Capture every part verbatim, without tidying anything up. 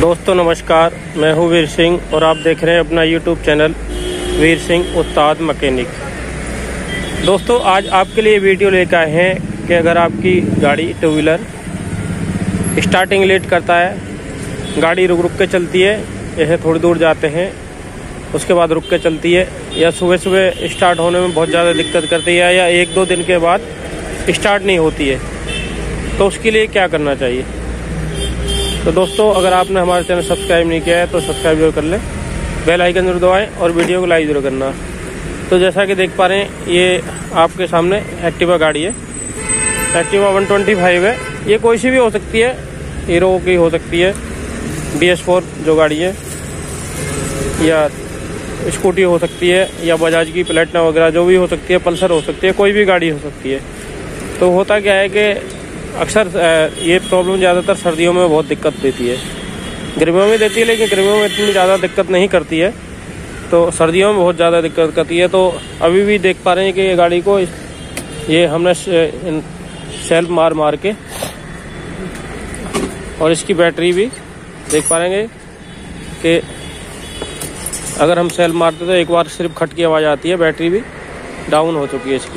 दोस्तों नमस्कार, मैं हूं वीर सिंह और आप देख रहे हैं अपना यूट्यूब चैनल वीर सिंह उस्ताद मैकेनिक। दोस्तों आज आपके लिए वीडियो लेकर आए हैं कि अगर आपकी गाड़ी टू व्हीलर स्टार्टिंग लेट करता है, गाड़ी रुक रुक के चलती है, जैसे थोड़ी दूर जाते हैं उसके बाद रुक के चलती है, या सुबह सुबह स्टार्ट होने में बहुत ज़्यादा दिक्कत करती है, या एक दो दिन के बाद स्टार्ट नहीं होती है, तो उसके लिए क्या करना चाहिए। तो दोस्तों अगर आपने हमारा चैनल सब्सक्राइब नहीं किया है तो सब्सक्राइब जरूर कर लें, बेल आइकन जरूर दबाएं और वीडियो को लाइक जरूर करना। तो जैसा कि देख पा रहे हैं ये आपके सामने एक्टिवा गाड़ी है, एक्टिवा वन ट्वेंटी फाइव है। ये कोई सी भी हो सकती है, हीरो की हो सकती है, बी एस फोर जो गाड़ी है, या स्कूटी हो सकती है, या बजाज की प्लेटिना वगैरह जो भी हो सकती है, पल्सर हो सकती है, कोई भी गाड़ी हो सकती है। तो होता क्या है कि अक्सर ये प्रॉब्लम ज़्यादातर सर्दियों में बहुत दिक्कत देती है, गर्मियों में देती है लेकिन गर्मियों में इतनी ज़्यादा दिक्कत नहीं करती है, तो सर्दियों में बहुत ज़्यादा दिक्कत करती है। तो अभी भी देख पा रहे हैं कि ये गाड़ी को ये हमने सेल्फ मार मार के, और इसकी बैटरी भी देख पा रहे हैं कि अगर हम सेल्फ मारते तो एक बार सिर्फ खट की आवाज़ आती है, बैटरी भी डाउन हो चुकी है इसकी,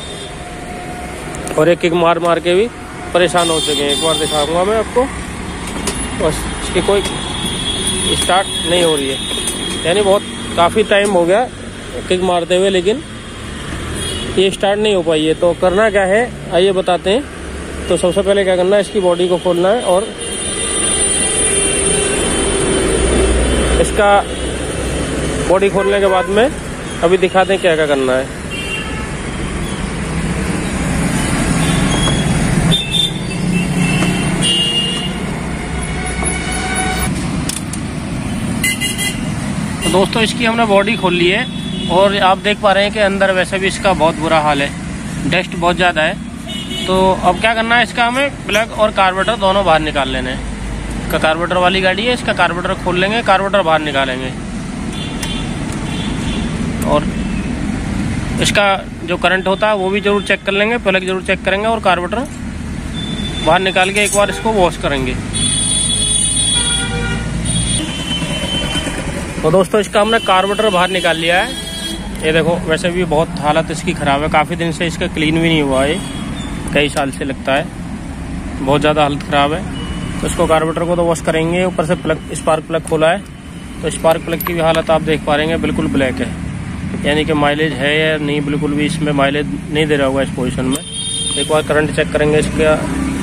और एक एक मार मार के भी परेशान हो चुके हैं। एक बार दिखाऊंगा मैं आपको, बस इसकी कोई स्टार्ट नहीं हो रही है, यानी बहुत काफ़ी टाइम हो गया किक मारते हुए, लेकिन ये स्टार्ट नहीं हो पाई है। तो करना क्या है आइए बताते हैं। तो सबसे पहले क्या करना है, इसकी बॉडी को खोलना है और इसका बॉडी खोलने के बाद में अभी दिखाते हैं क्या क्या करना है। तो दोस्तों इसकी हमने बॉडी खोल ली है और आप देख पा रहे हैं कि अंदर वैसे भी इसका बहुत बुरा हाल है, डस्ट बहुत ज़्यादा है। तो अब क्या करना है, इसका हमें प्लग और कार्बोरेटर दोनों बाहर निकाल लेने हैं। इसका कार्बोरेटर वाली गाड़ी है, इसका कार्बोरेटर खोल लेंगे, कार्बोरेटर बाहर निकालेंगे, और इसका जो करंट होता है वो भी जरूर चेक कर लेंगे, प्लग जरूर चेक करेंगे, और कार्बोरेटर बाहर निकाल के एक बार इसको वॉश करेंगे। तो दोस्तों इसका हमने कार्बोरेटर बाहर निकाल लिया है। ये देखो वैसे भी बहुत हालत इसकी ख़राब है, काफ़ी दिन से इसका क्लीन भी नहीं हुआ है, कई साल से लगता है, बहुत ज़्यादा हालत ख़राब है। तो इसको कार्बोरेटर को तो वॉश करेंगे। ऊपर से प्लग, स्पार्क प्लग खोला है, तो स्पार्क प्लग की भी हालत आप देख पा रहे हैं, बिल्कुल ब्लैक है, यानी कि माइलेज है या नहीं, बिल्कुल भी इसमें माइलेज नहीं दे रहा होगा इस पोजीशन में। एक बार करंट चेक करेंगे इसका।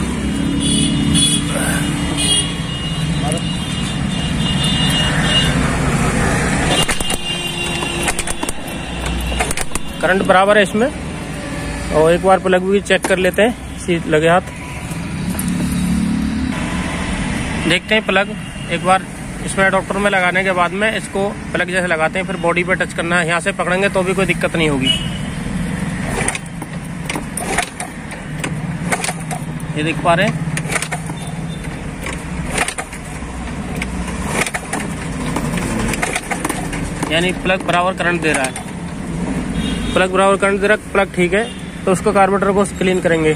करंट बराबर है इसमें, और एक बार प्लग भी चेक कर लेते हैं, सीट लगे हाथ देखते हैं प्लग। एक बार इसमें डॉक्टर में लगाने के बाद में इसको प्लग जैसे लगाते हैं, फिर बॉडी पे टच करना है, यहाँ से पकड़ेंगे तो भी कोई दिक्कत नहीं होगी। ये देख पा रहे हैं, यानी प्लग बराबर करंट दे रहा है, प्लग बराबर करंट दे रहा है, प्लग ठीक है। तो उसको कार्बोरेटर को क्लीन करेंगे,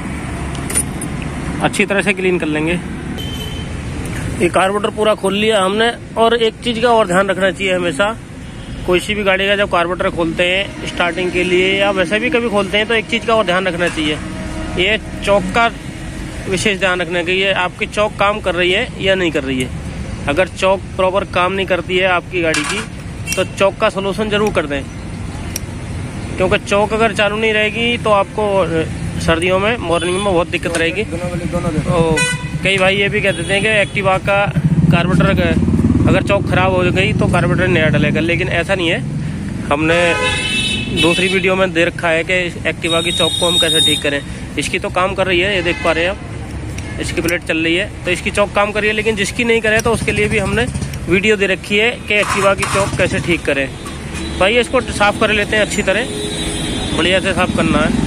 अच्छी तरह से क्लीन कर लेंगे। ये कार्बोरेटर पूरा खोल लिया हमने। और एक चीज़ का और ध्यान रखना चाहिए हमेशा, कोई सी भी गाड़ी का जब कार्बोरेटर खोलते हैं स्टार्टिंग के लिए या वैसे भी कभी खोलते हैं, तो एक चीज़ का और ध्यान रखना चाहिए, ये चौक का विशेष ध्यान रखना कि ये आपकी चौक काम कर रही है या नहीं कर रही है। अगर चौक प्रॉपर काम नहीं करती है आपकी गाड़ी की, तो चौक का सोल्यूशन जरूर कर दें, क्योंकि चौक अगर चालू नहीं रहेगी तो आपको सर्दियों में मॉर्निंग में बहुत दिक्कत रहेगी। तो कई भाई ये भी कह देते हैं कि एक्टिवा का कार्बोरेटर अगर चौक खराब हो गई तो कार्बोरेटर नया डलेगा, लेकिन ऐसा नहीं है। हमने दूसरी वीडियो में दे रखा है कि एक्टिवा की चौक को हम कैसे ठीक करें। इसकी तो काम कर रही है, ये देख पा रहे हैं आप, इसकी प्लेट चल रही है, तो इसकी चौक काम कर रही है, लेकिन जिसकी नहीं करे तो उसके लिए भी हमने वीडियो दे रखी है कि एक्टिवा की चौक कैसे ठीक करें। भाई इसको साफ़ कर लेते हैं, अच्छी तरह बढ़िया से साफ़ करना है।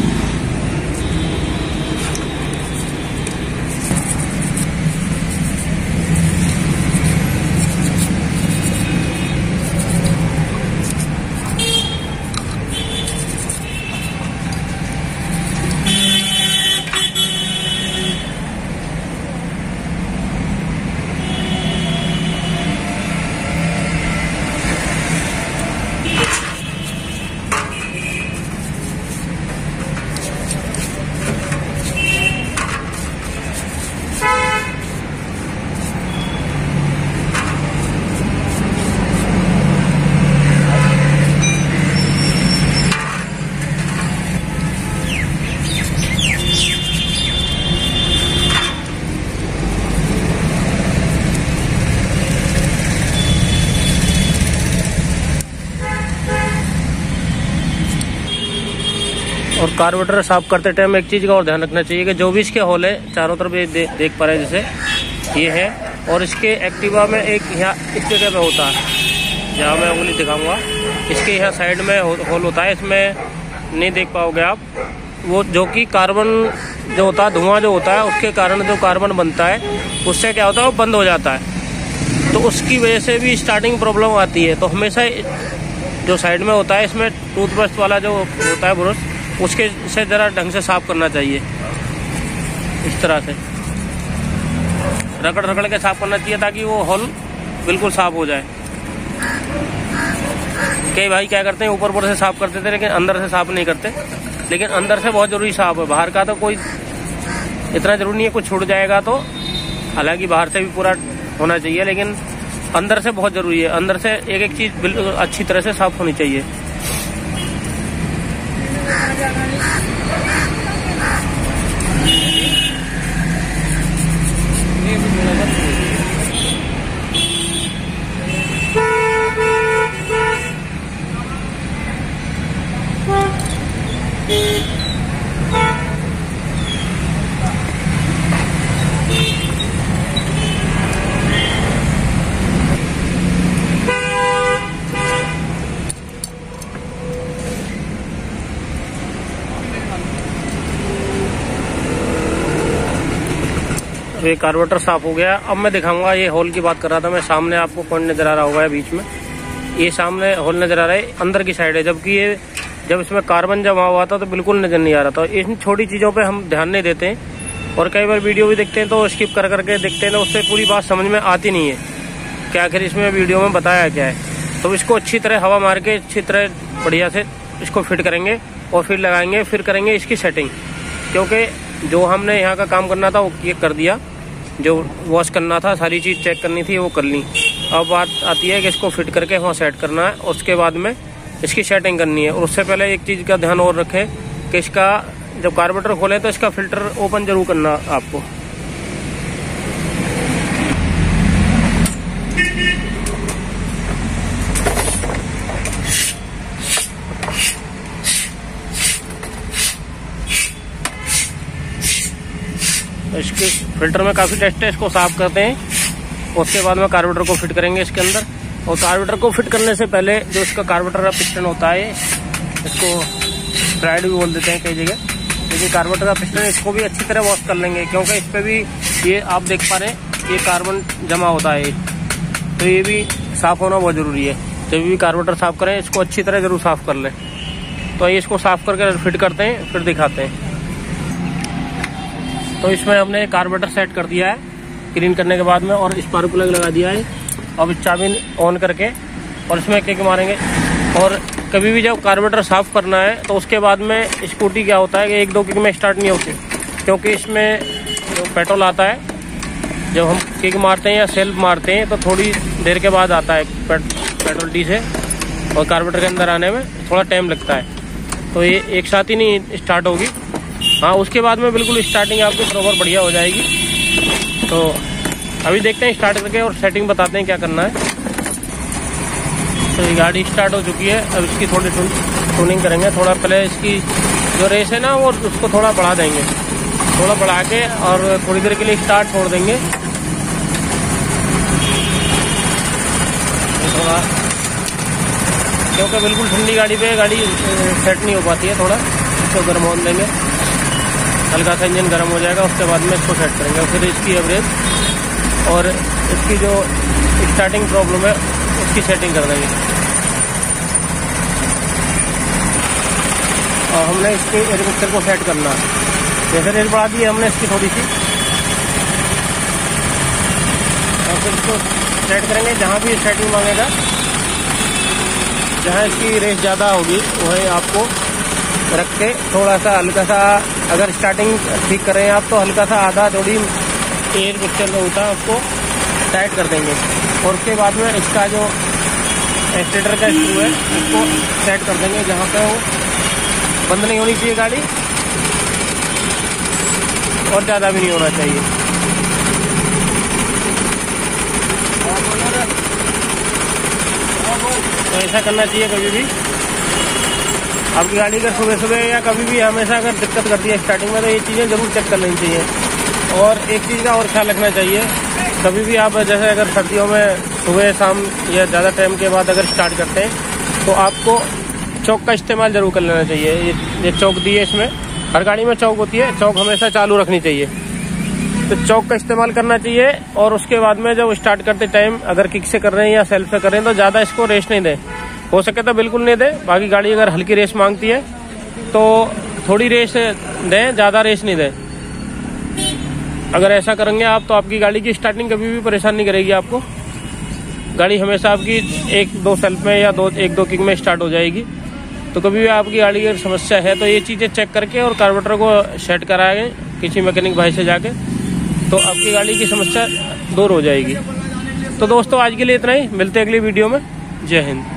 और कार्बोरेटर साफ करते टाइम एक चीज़ का और ध्यान रखना चाहिए कि जो भी इसके होल है चारों तरफ ये दे, देख पा रहे हैं जैसे ये है, और इसके एक्टिवा में एक यहाँ इस जगह पे होता है जहाँ मैं उंगली दिखाऊंगा, इसके यहाँ साइड में होल होता है, इसमें नहीं देख पाओगे आप, वो जो कि कार्बन जो होता है, धुआं जो होता है उसके कारण जो कार्बन बनता है उससे क्या होता है वो बंद हो जाता है, तो उसकी वजह से भी स्टार्टिंग प्रॉब्लम आती है। तो हमेशा जो साइड में होता है इसमें टूथब्रश वाला जो होता है ब्रश, उसके से ज़रा ढंग से साफ करना चाहिए, इस तरह से रगड़ रगड़ के साफ करना चाहिए ताकि वो होल बिल्कुल साफ हो जाए। कई भाई क्या करते हैं ऊपर ऊपर से साफ करते थे लेकिन अंदर से साफ नहीं करते, लेकिन अंदर से बहुत ज़रूरी साफ है, बाहर का तो कोई इतना ज़रूरी नहीं है, कुछ छूट जाएगा तो, हालांकि बाहर से भी पूरा होना चाहिए लेकिन अंदर से बहुत ज़रूरी है, अंदर से एक एक चीज़ बिल्कुल अच्छी तरह से साफ होनी चाहिए। ये कार्बोरेटर साफ हो गया। अब मैं दिखाऊंगा, ये होल की बात कर रहा था मैं, सामने आपको पॉइंट नजर आ रहा होगा बीच में, ये सामने होल नजर आ रहा है, अंदर की साइड है, जबकि ये जब इसमें कार्बन जमा हुआ था तो बिल्कुल नजर नहीं आ रहा था। इन छोटी चीजों पे हम ध्यान नहीं देते हैं और कई बार वीडियो भी देखते हैं तो स्किप कर करके देखते हैं तो उससे पूरी बात समझ में आती नहीं है कि आखिर इसमें वीडियो में बताया क्या है। तो इसको अच्छी तरह हवा मार के अच्छी तरह बढ़िया से इसको फिट करेंगे और फिर लगाएंगे, फिर करेंगे इसकी सेटिंग, क्योंकि जो हमने यहाँ का काम करना था वो ये कर दिया, जो वॉश करना था, सारी चीज़ चेक करनी थी वो कर ली। अब बात आती है कि इसको फिट करके वहाँ सेट करना है, उसके बाद में इसकी सेटिंग करनी है। और उससे पहले एक चीज़ का ध्यान और रखें कि इसका जब कार्बोरेटर खोलें तो इसका फिल्टर ओपन जरूर करना आपको। इसके फिल्टर में काफ़ी टेस्ट है, इसको साफ करते हैं, उसके बाद में कार्बोरेटर को फिट करेंगे इसके अंदर। और कार्बोरेटर को फिट करने से पहले जो इसका कार्बोरेटर का पिस्टन होता है, इसको फ्राइड भी बोल देते हैं कई जगह, लेकिन कार्बोरेटर का पिस्टन इसको भी अच्छी तरह वॉश कर लेंगे, क्योंकि इस पर भी ये आप देख पा रहे हैं ये कार्बन जमा होता है, तो ये भी साफ होना बहुत ज़रूरी है। जब भी कार्बोरेटर साफ करें इसको अच्छी तरह जरूर साफ कर लें। तो ये इसको साफ करके फिट करते हैं, फिर दिखाते हैं। तो इसमें हमने कार्बोरेटर सेट कर दिया है क्लीन करने के बाद में, और स्पार्क प्लग लगा दिया है। अब इस चाबी ऑन करके और इसमें किक मारेंगे। और कभी भी जब कार्बोरेटर साफ करना है तो उसके बाद में स्कूटी क्या होता है कि एक दो किक में स्टार्ट नहीं होती, क्योंकि इसमें जो पेट्रोल आता है जब हम किक मारते हैं या सेल्फ मारते हैं तो थोड़ी देर के बाद आता है पेट्रोल डी से, और कार्बोरेटर के अंदर आने में थोड़ा टाइम लगता है, तो ये एक साथ ही नहीं स्टार्ट होगी। हाँ, उसके बाद में बिल्कुल स्टार्टिंग आपकी प्रॉपर बढ़िया हो जाएगी। तो अभी देखते हैं स्टार्ट करके और सेटिंग बताते हैं क्या करना है। तो ये गाड़ी स्टार्ट हो चुकी है, अब इसकी थोड़ी ट्यूनिंग करेंगे। थोड़ा पहले इसकी जो रेस है ना वो उसको थोड़ा बढ़ा देंगे, थोड़ा बढ़ा के और थोड़ी देर के लिए स्टार्ट छोड़ देंगे। थोड़ा क्योंकि बिल्कुल ठंडी गाड़ी पे गाड़ी सेट नहीं हो पाती है, थोड़ा इसको गर्म होने देंगे, हल्का सा इंजन गर्म हो जाएगा, उसके बाद में इसको सेट करेंगे। फिर इसकी एवरेज और इसकी जो स्टार्टिंग प्रॉब्लम है उसकी सेटिंग कर देंगे। और हमने इसके एयर मिक्सर को सेट करना है, जैसे रेल बढ़ा दी है हमने इसकी थोड़ी सी, और फिर इसको सेट करेंगे जहाँ भी सेटिंग मांगेगा, जहाँ इसकी रेस ज़्यादा होगी वहीं आपको रख के थोड़ा सा हल्का सा, अगर स्टार्टिंग ठीक कर रहे हैं आप तो हल्का सा आधा थोड़ी एयर मिक्सचर जो होता है उसको टाइट कर देंगे। और उसके बाद में इसका जो एक्सीलेटर का स्क्रू है उसको सेट कर देंगे जहाँ पे वो बंद नहीं होनी चाहिए गाड़ी, और ज़्यादा भी नहीं होना चाहिए। तो ऐसा करना चाहिए कभी भी। आपकी गाड़ी अगर सुबह सुबह या कभी भी हमेशा अगर दिक्कत करती है स्टार्टिंग में, तो ये चीज़ें ज़रूर चेक कर लेनी चाहिए। और एक चीज़ का और ख्याल रखना चाहिए, कभी भी आप जैसे अगर सर्दियों में सुबह शाम या ज़्यादा टाइम के बाद अगर स्टार्ट करते हैं, तो आपको चौक का इस्तेमाल ज़रूर कर लेना चाहिए। ये ये चौक दी है, इसमें हर गाड़ी में चौक होती है, चौक हमेशा चालू रखनी चाहिए। तो चौक का इस्तेमाल करना चाहिए। और उसके बाद में जब स्टार्ट करते टाइम अगर किक से कर रहे हैं या सेल्फ से कर रहे हैं, तो ज़्यादा इसको रेस नहीं दें, हो सके तो बिल्कुल नहीं दें। बाकी गाड़ी अगर हल्की रेस मांगती है तो थोड़ी रेस दें, ज़्यादा रेस नहीं दें। अगर ऐसा करेंगे आप, तो आपकी गाड़ी की स्टार्टिंग कभी भी परेशान नहीं करेगी आपको। गाड़ी हमेशा आपकी एक दो सेल्फ में या दो एक दो किक में स्टार्ट हो जाएगी। तो कभी भी आपकी गाड़ी की समस्या है तो ये चीज़ें चेक करके और कार्बोरेटर को सेट कराएं किसी मैकेनिक भाई से जाके, तो आपकी गाड़ी की समस्या दूर हो जाएगी। तो दोस्तों आज के लिए इतना ही, मिलते हैं अगली वीडियो में। जय हिंद।